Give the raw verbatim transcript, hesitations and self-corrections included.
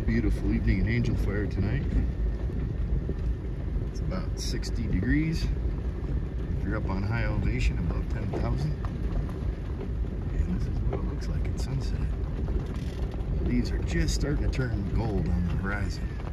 Beautiful evening in Angel Fire tonight. It's about sixty degrees. If you're up on high elevation, above ten thousand. And this is what it looks like at sunset. The leaves are just starting to turn gold on the horizon.